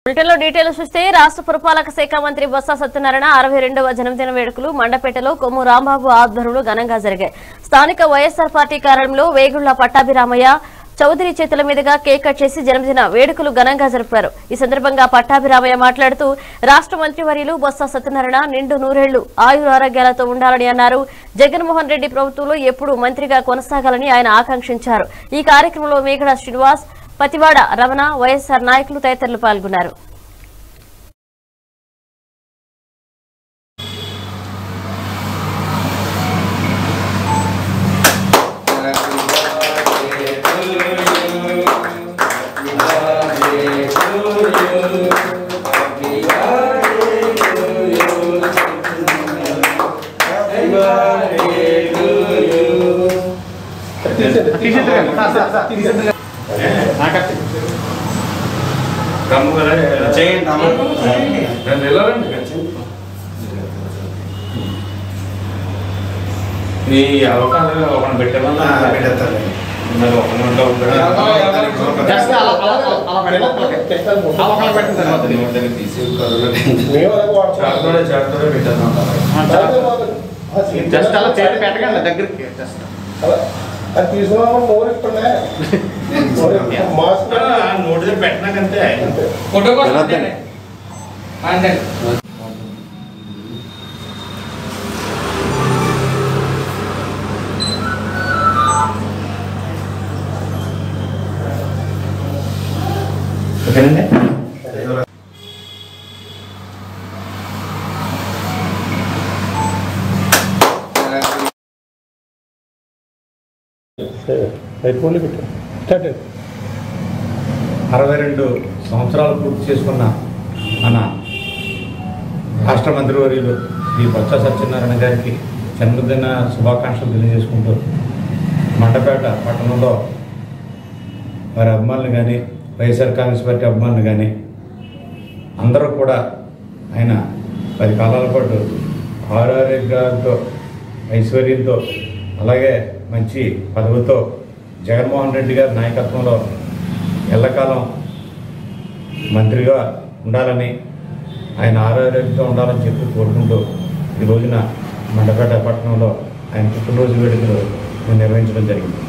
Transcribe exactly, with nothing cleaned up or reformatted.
బ్రిటన్లో డీటెయిల్స్ చూస్తే రాష్ట్ర పురపాలక శాఖ మంత్రి బొత్స సత్యనారాయణ అరవై రెండవ జన్మదిన వేడుకలు మండపేటలో కొమ్ము రాంబాబు ఆధ్వర్యంలో ఘనంగా జరిగాయి. స్థానిక వైఎస్ఆర్ పార్టీ కార్యాలయంలో వేగుళ్ల పట్టాభిరామయ్య చౌదరి చేతుల మీదుగా కేక్ కట్ చేసి జన్మదిన వేడుకలు ఘనంగా జరిపారు. ఈ సందర్భంగా పట్టాభిరామయ్య మాట్లాడుతూ రాష్ట్ర మంత్రివర్యులు బొత్స సత్యనారాయణ నిండు నూరేళ్లు ఆయుర ఆరోగ్యాలతో ఉండాలని అన్నారు. జగన్మోహన్ రెడ్డి ప్రభుత్వంలో ఎప్పుడూ మంత్రిగా కొనసాగాలని ఆయన ఆకాంక్షించారు. ఈ కార్యక్రమంలో మేఘడ శ్రీనివాస్, పతివాడ రమణ, వైఎస్ఆర్ నాయకులు తదితరులు పాల్గొన్నారు. నీ అవకాశాలు ఒక పెట్టామన్నా పెట్టేస్తారు. జస్ట్ అలా చేతి పెట్టకండి దగ్గరికి అది తీసుకున్నాము మోర్ ఇస్తుండే నోటి పెట్టినాకంటే ఫోటో కోసం ఓకేనండి. అరవై రెండు సంవత్సరాలు పూర్తి చేసుకున్న మన రాష్ట్ర మంత్రివర్యులు శ్రీ బొత్స సత్యనారాయణ గారికి జన్మదిన శుభాకాంక్షలు తెలియజేసుకుంటూ మండపేట పట్టణంలో వారి అభిమానులు కానీ వైఎస్ఆర్ కాంగ్రెస్ పార్టీ అభిమానులు కానీ అందరూ కూడా ఆయన పది కాలాల పాటు ఆరోగ్యాలతో ఐశ్వర్యంతో అలాగే మంచి పదవితో జగన్మోహన్ రెడ్డి గారి నాయకత్వంలో ఎల్లకాలం మంత్రిగా ఉండాలని ఆయన ఆరోగ్యంతో ఉండాలని చెప్పి కోరుకుంటూ ఈ రోజున మండపేట పట్టణంలో ఆయన పుట్టినరోజు వేడుకలు నిర్వహించడం జరిగింది.